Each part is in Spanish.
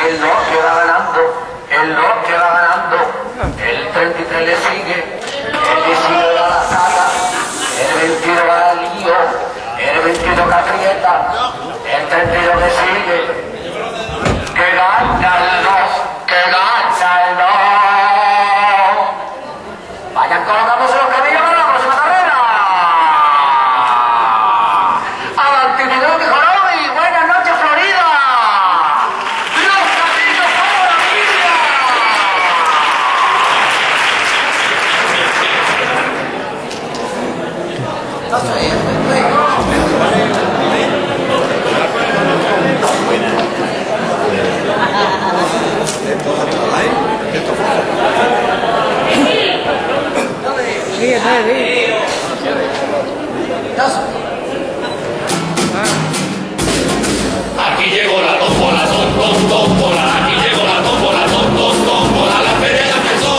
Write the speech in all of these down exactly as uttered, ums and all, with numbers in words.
el dos que va ganando, el dos que va ganando, el treinta y tres le sigue, el diecinueve va a la saga, el veintidós va al lío, el veintidós que aprieta, el treinta y dos le sigue, que gana el dos, que gana el dos. Vayan colocándose los camellos para la próxima carrera. Adelante, Miguel Mejorón y buenas noches, Florida. Los camellos como la Biblia. No sé, Sigue, sigue. Aquí llegó la tómbola, tom, tom, tómbola. Aquí llegó la tómbola, tom, tom, tómbola. La feria ya empezó.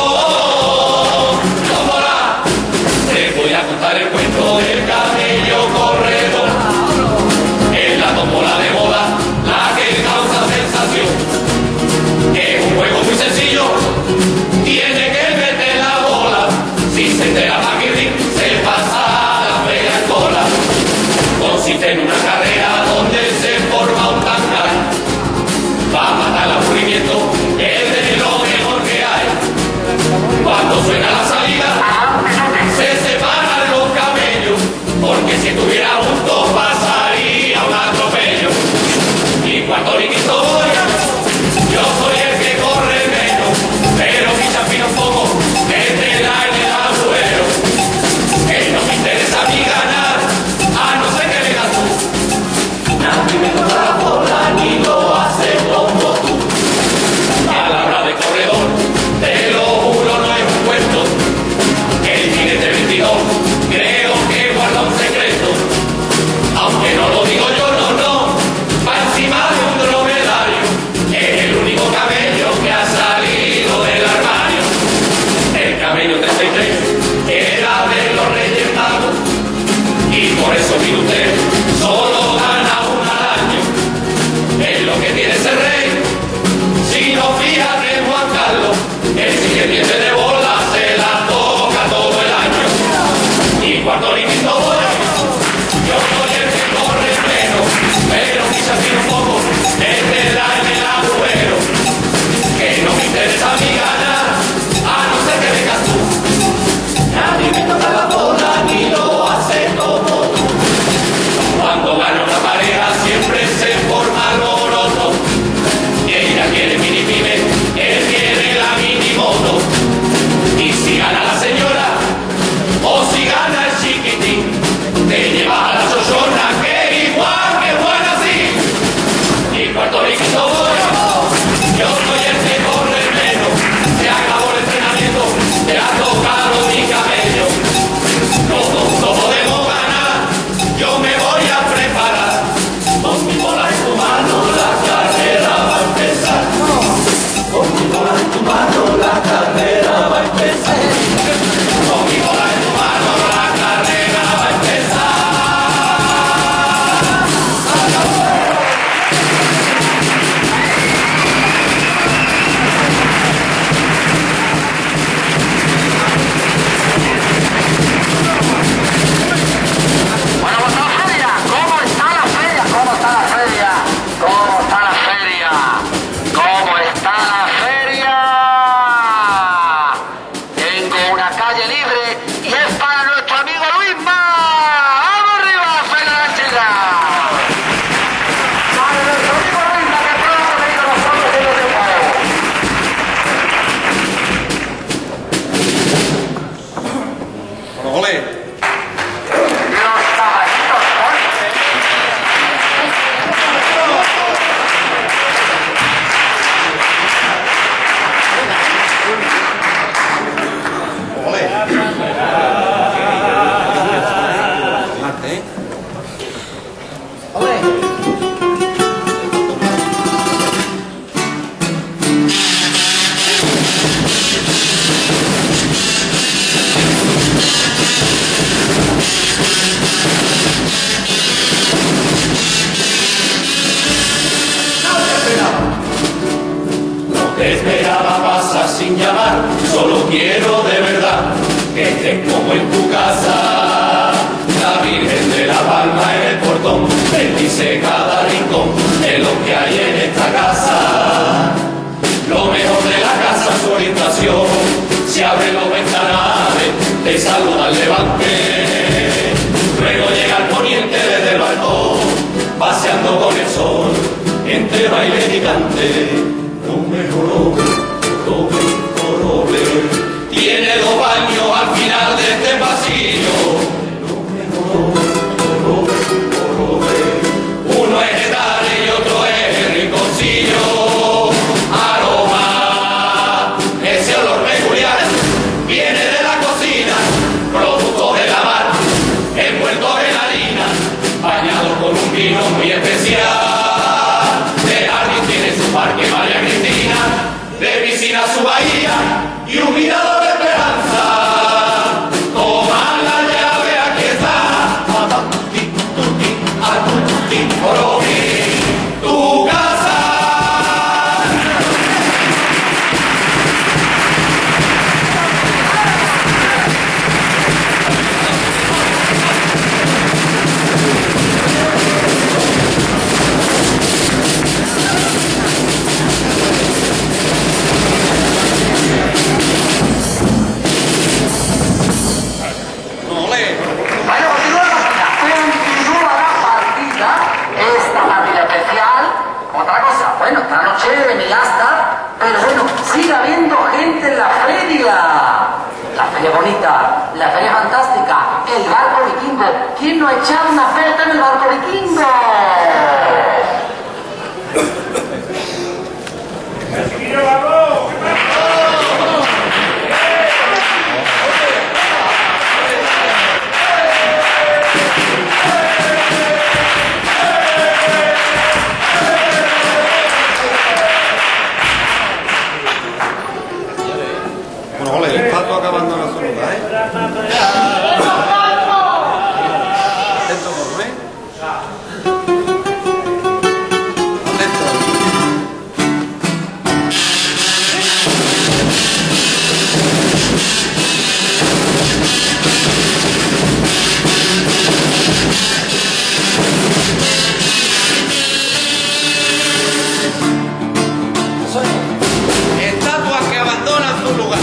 Tómbola. Te voy a contar el cuento del camello corredor. Es la tómbola de moda la que causa sensación. Es un juego muy sencillo. Tiene que meter la bola. Si se entera Paquirrín, se pasa la fea cola. Consiste en una carrera donde se forma un tangal. Va a matar el aburrimiento, es de lo mejor que hay. Cuando suena la salida, se separan los camellos, porque si estuviera juntos pasaría un atropello. Y cuando listo voy, yo soy el que corre menos, pero mi champino un poco, métela en el agujero. Que no me interesa a mí ganar, a no ser que vengas tú. Nadie me toca la bola ni lo hace como tú. A la hora de corredor, te lo juro, no es un cuento. El jinete veintidós creo que guarda un secreto. Aunque no lo digo yo, no, no. Va encima de un dromedario. Es el único camello que ha salido del armario. El camello treinta y tres era de los Reyes Magos. Y por eso mire usted, solo gana uno al año. Es lo que tiene ese rey. Si no fíjate, Juan Carlos, el siguiente de bola se la toca todo el año. Y cuando limito voy, yo soy el que corre menos, pero quizás tiene un poco, métela en el agujero. Que no me interesa a mí ganar, a no ser que vengas tú. Nadie me toca la bola ni lo hace como tú. Cuando gana una pareja siempre se forma alboroto. quiero de verdad que estés como en tu casa. La Virgen de la Palma en el portón bendice cada rincón de lo que hay en esta casa. Lo mejor de la casa es su orientación. Se abren los ventanales, te saluda el levante. Luego llega el poniente desde el balcón, paseando con el sol, entre baile y cante. Lo mejor, roble, roble, tiene dos baños al final de este pasillo. Lo mejor, roble, roble, uno es Getafe y otro es el Rinconcillo. Aroma, ese olor peculiar viene de la cocina, producto de la mar, envuelto en harina, bañado con un vino muy especial. De jardín tiene su parque María Cristina, de piscina su bahía y un mirador de esperanza. Toma la llave, aquí está. Atuti, tuti, atuti, orobi, tu casa. Bueno, continuamos. Continúa la partida, esta partida especial. Otra cosa, bueno, esta noche me gasta, pero bueno, sigue habiendo gente en la feria. La feria bonita, la feria fantástica, el barco vikingo. ¿Quién no ha echado una oferta en el barco vikingo? Bueno, ole, el pato acabando en su lugar, ¿eh? Atento, por ¿eh? Estatuas que abandonan su lugar.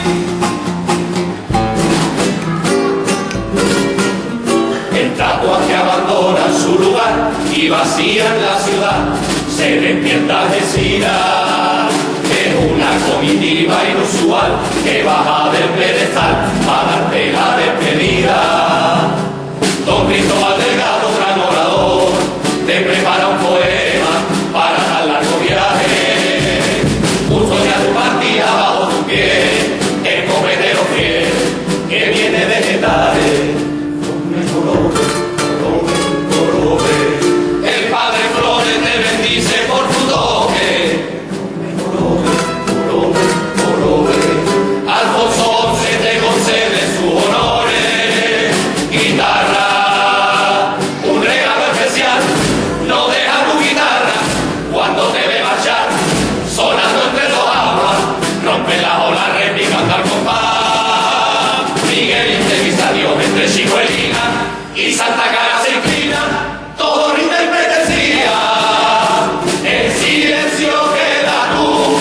Estatuas que abandonan su lugar y vacían la ciudad. Se despierta Algeciras, es una comitiva inusual que baja del pedestal para darte la despedida. Don Cristóbal Delgado, gran orador, te prepara un poema para tan largo viaje. Justo ya tu partida bajo tu pie, el copetero fiel que viene de Getafe. El Padre Flores te bendice por tu toque. Alfonso once te concede sus honores. Guitarra, un regalo especial. No deja tu guitarra cuando te ve marchar, sonando entre dos aguas, rompe la ola, replicando al compás. Miguel entrevista a Dios entre Chicuelina y Santa Cara se inclina, todo rinde y pretendía. El silencio queda tú,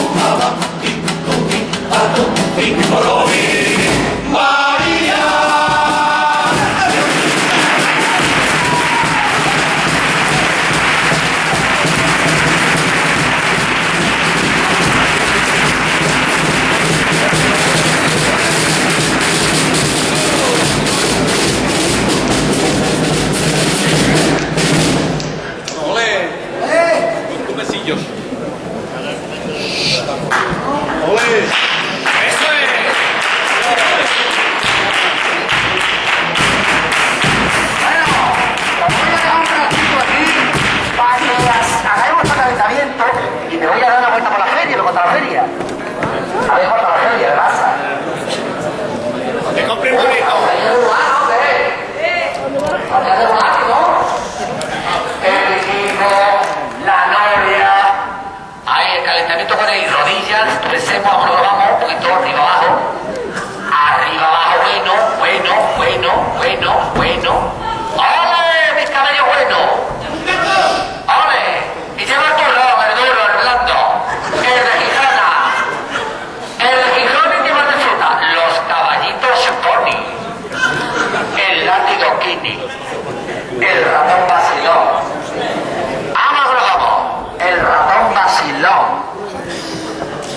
María. Ole, con tu besillo. Ole, eso es. Bueno, os voy a dejar un ratito aquí para que las- hagamos el calentamiento y me voy a dar una vuelta por la feria, me contra la feria. A ver, por la feria, ¿qué pasa? Te compré un bonito. ¿Hay algún lugar, no? ¿Qué? ¿Hay algún lugar, no? El equipo, la novia. Ahí el calentamiento con el rodillas, recemos, vamos, vamos, un poquito arriba abajo.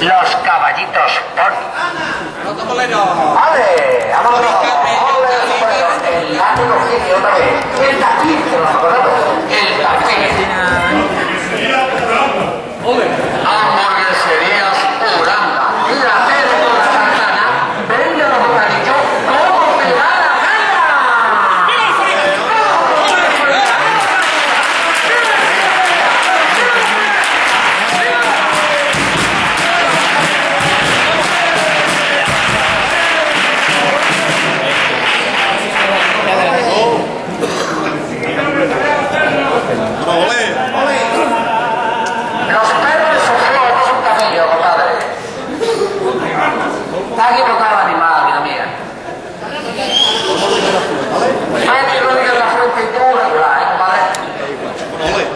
Los caballitos pony. ¡Nota bolero! ¡Ale! ¡Vámonos! ¡Ole! El látigo sigue otra vez. El taquín, que nos acordamos. El taquín. Hamburgueserías Uranga. La tele con la sardana. Vende los bocadillos como te da la gana. ¡Ole! Los perros sufrieron su camello, compadre. Está equivocado el animal, vida mía. Médico de la frente y tú regular, ¿eh, compadre?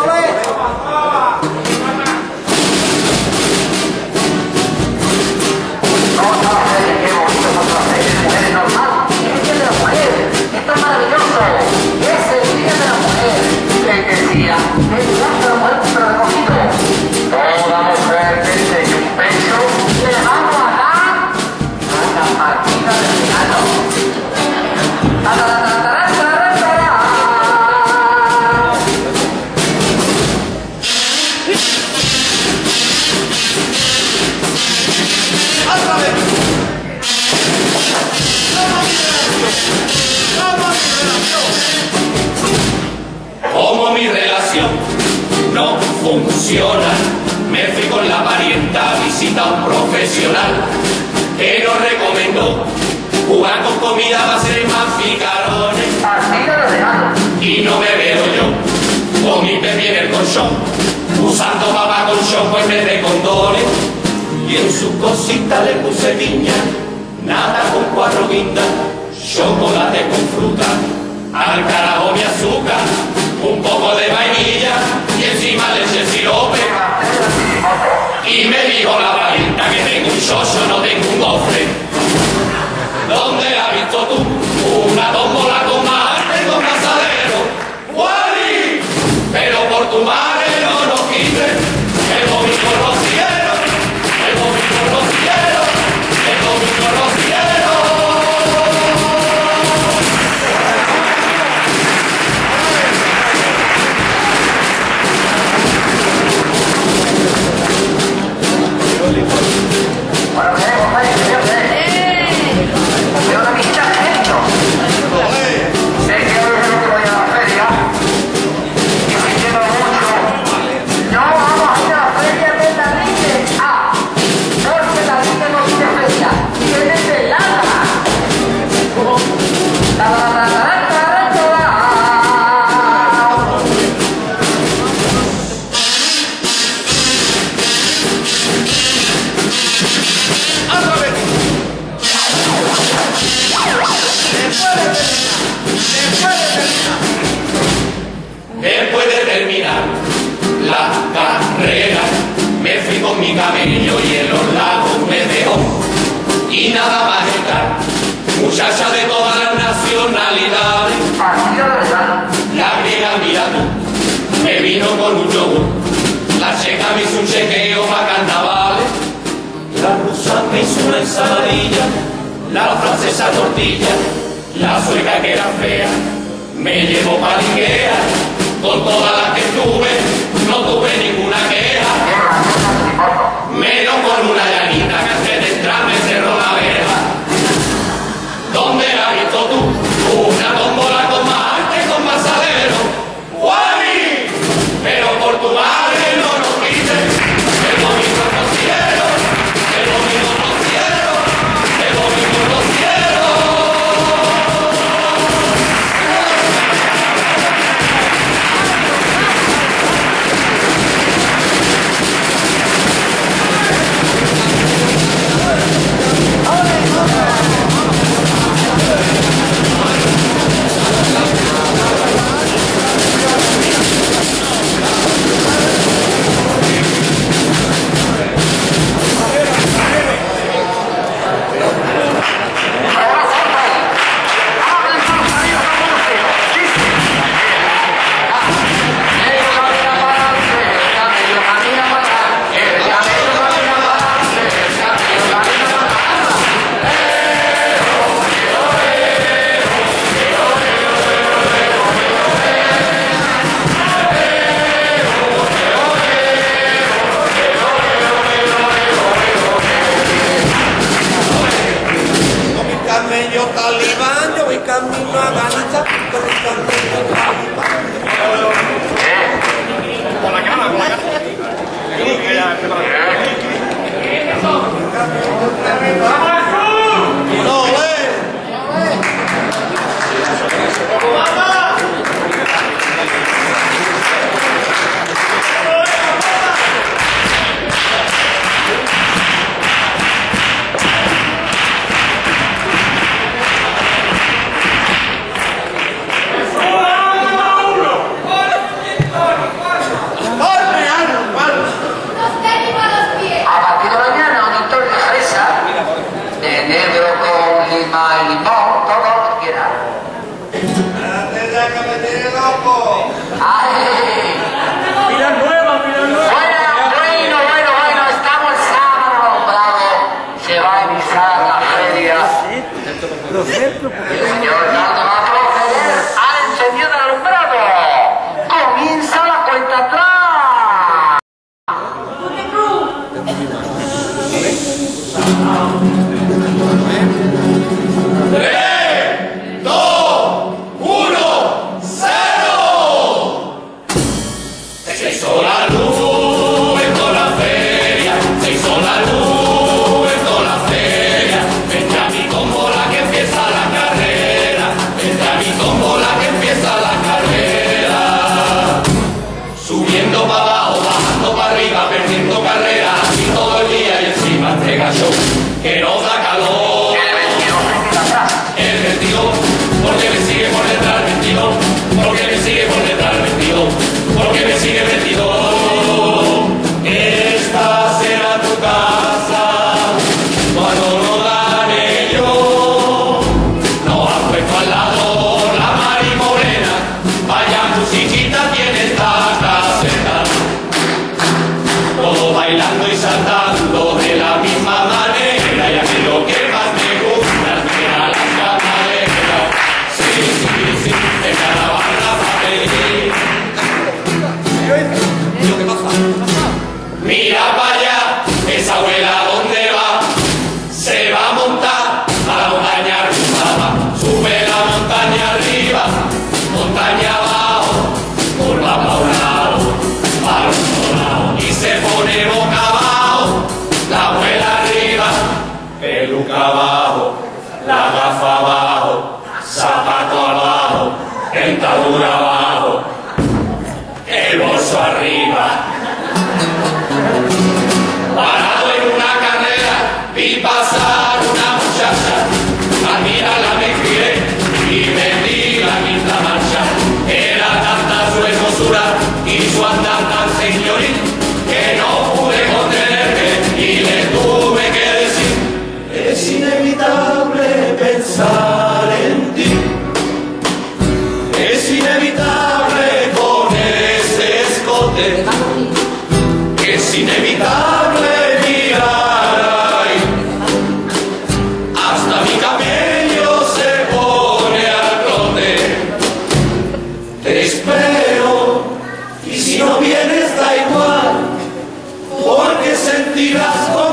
No sabes qué bonito es otra vez. Es normal. Es el día de la mujer. Esto es maravilloso. Es el día de la mujer. Les decía, es el día de la mujer pero recogido. Toda mujer que tenga un pecho, le vamos a dar a la partida del verano. ¡Tararararararara! Como mi relación no funciona, me fui con la parienta a visitar a un profesional que nos recomendó jugar con comida va a ser más picarones. Partida del verano. Y no me veo yo con mi bebé en el colchón, usando papá colchón pues me de condones. Y en su cosita le puse piña, nata con cuatro guindas, chocolate con fruta, al carajo mi azúcar, un poco de vainilla y encima leche sirope. Y me dijo la parienta que tengo un chocho, no tengo un gofre. ¿Dónde la has visto tú? Una tómbola con marte con casadero. ¡Wally! Pero por tu madre no nos quites el domingo rociero, el domingo rociero, el domingo rociero. Bueno, queremos ver, queremos ver. Veo una visita de genio. Sé que hoy es el último día de la feria. Y me quiero mucho. No vamos a ir a la feria de Tarique. Ah, porque Tarique no tiene feria. Tiene velada. Después de terminar la carrera, me fui con mi camello y en los lagos me dejó. Y nada más estar, muchacha de todas las nacionalidades. Partida de verano. La griega, mira tú, me vino con un yogur. La checa me hizo un chequeo para carnavales. La rusa me hizo una ensaladilla. La francesa tortilla. La sueca que era fea me llevó pa' Ikea. Con todas las que tuve, no tuve ninguna queja. Menos con una llanita que antes de entrar me cerró la verja. ¿Dónde la has visto tú? Una tómbola con más arte, con más salero. ¡Wally! Pero por tu madre no nos quites el domingo rociero, el domingo rociero, el domingo rociero. tres, dos, uno, cero. Se hizo la luz en toda la feria, se hizo la luz en toda la feria. Vente a mi tómbola que empieza la carrera, vente a mi tómbola que empieza la carrera. Subiendo para abajo, bajando para arriba, perdiendo carrera, así todo el día y encima entrega show que nos da calor. El veintidós, porque me sigue por detrás el veintidós, porque me sigue por detrás el veintidós, porque me sigue el veintidós. Esta será tu casa cuando no gane yo. Nos han puesto al lado la Mari Morena, vaya musiquita tiene esta caseta. Todos bailando y saltando de la misma manera, y a mí lo que más me gusta es ver a las camareras. Sí, sí, sí, de cada barra para pedir. ¿Qué pasa? Mira para allá, esa abuela dónde va, se va a montar a la montaña arriba, sube la montaña arriba, montaña abajo, curva para un lado, para otro lado, y se pone boca abajo, la abuela arriba, peluca abajo, la gafa abajo, zapato abajo, dentadura abajo, el bolso arriba. Parado en una carrera, vi pasar una muchacha, al mirarla me giré y me di la quinta marcha. Era tanta su hermosura y su andar tan señoril que no pude contenerme y le tuve que decir: es inevitable pensar en ti, es inevitable con ese escote, es inevitable mirar ahí, hasta mi cabello se pone al trote. Te espero y si no vienes da igual, porque sentirás